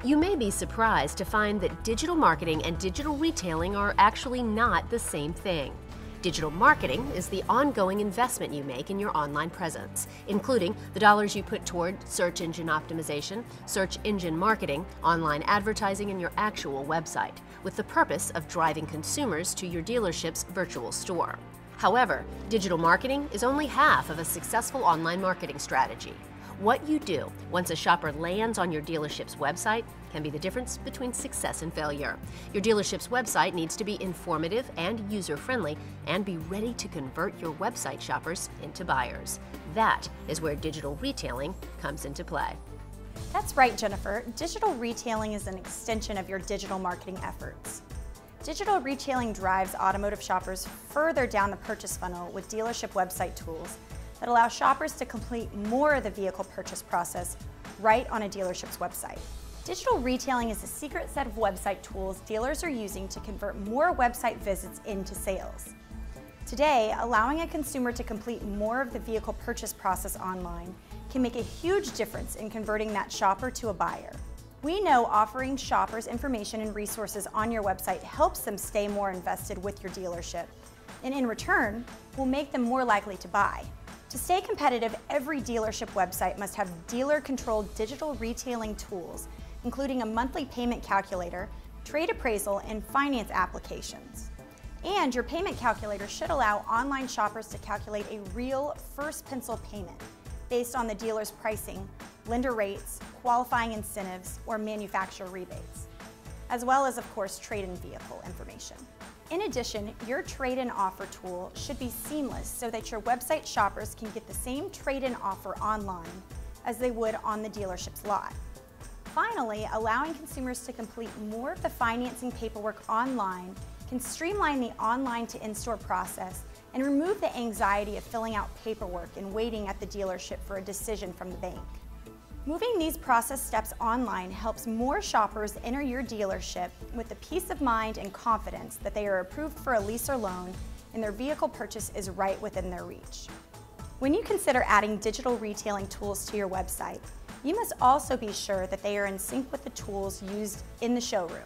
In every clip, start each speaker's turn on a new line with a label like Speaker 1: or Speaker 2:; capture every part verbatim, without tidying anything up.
Speaker 1: You may be surprised to find that digital marketing and digital retailing are actually not the same thing. Digital marketing is the ongoing investment you make in your online presence, including the dollars you put toward search engine optimization, search engine marketing, online advertising, and your actual website, with the purpose of driving consumers to your dealership's virtual store. However, digital marketing is only half of a successful online marketing strategy. What you do once a shopper lands on your dealership's website can be the difference between success and failure. Your dealership's website needs to be informative and user-friendly and be ready to convert your website shoppers into buyers. That is where digital retailing comes into play.
Speaker 2: That's right, Jennifer. Digital retailing is an extension of your digital marketing efforts. Digital retailing drives automotive shoppers further down the purchase funnel with dealership website tools that allow shoppers to complete more of the vehicle purchase process right on a dealership's website. Digital retailing is a secret set of website tools dealers are using to convert more website visits into sales. Today, allowing a consumer to complete more of the vehicle purchase process online can make a huge difference in converting that shopper to a buyer. We know offering shoppers information and resources on your website helps them stay more invested with your dealership, and in return, will make them more likely to buy. To stay competitive, every dealership website must have dealer-controlled digital retailing tools, including a monthly payment calculator, trade appraisal, and finance applications. And your payment calculator should allow online shoppers to calculate a real first pencil payment based on the dealer's pricing, lender rates, qualifying incentives, or manufacturer rebates, as well as, of course, trade-in vehicle information. In addition, your trade-in offer tool should be seamless so that your website shoppers can get the same trade-in offer online as they would on the dealership's lot. Finally, allowing consumers to complete more of the financing paperwork online can streamline the online to in-store process and remove the anxiety of filling out paperwork and waiting at the dealership for a decision from the bank. Moving these process steps online helps more shoppers enter your dealership with the peace of mind and confidence that they are approved for a lease or loan and their vehicle purchase is right within their reach. When you consider adding digital retailing tools to your website, you must also be sure that they are in sync with the tools used in the showroom.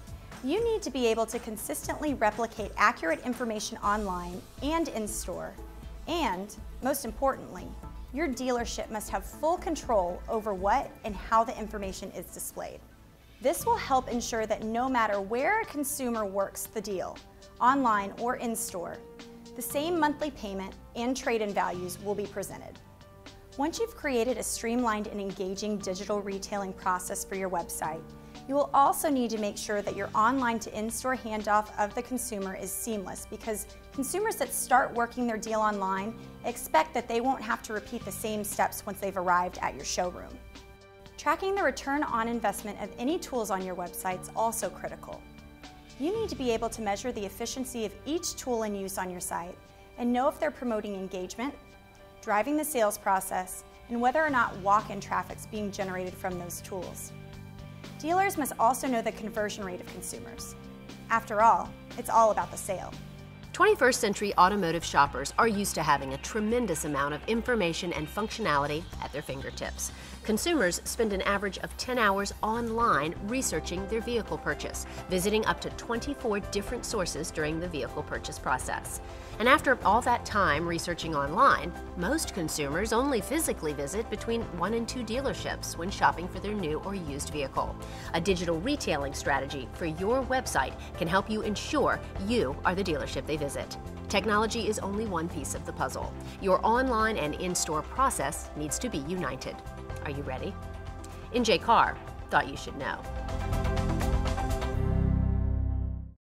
Speaker 2: You need to be able to consistently replicate accurate information online and in-store, and, most importantly, your dealership must have full control over what and how the information is displayed. This will help ensure that no matter where a consumer works the deal, online or in-store, the same monthly payment and trade-in values will be presented. Once you've created a streamlined and engaging digital retailing process for your website, you will also need to make sure that your online to in-store handoff of the consumer is seamless, because consumers that start working their deal online expect that they won't have to repeat the same steps once they've arrived at your showroom. Tracking the return on investment of any tools on your website is also critical. You need to be able to measure the efficiency of each tool in use on your site and know if they're promoting engagement, driving the sales process, and whether or not walk-in traffic is being generated from those tools. Dealers must also know the conversion rate of consumers. After all, it's all about the sale.
Speaker 1: twenty-first century automotive shoppers are used to having a tremendous amount of information and functionality at their fingertips. Consumers spend an average of ten hours online researching their vehicle purchase, visiting up to twenty-four different sources during the vehicle purchase process. And after all that time researching online, most consumers only physically visit between one and two dealerships when shopping for their new or used vehicle. A digital retailing strategy for your website can help you ensure you are the dealership they visit. Technology is only one piece of the puzzle. Your online and in-store process needs to be united. Are you ready? N J Carr thought you should know.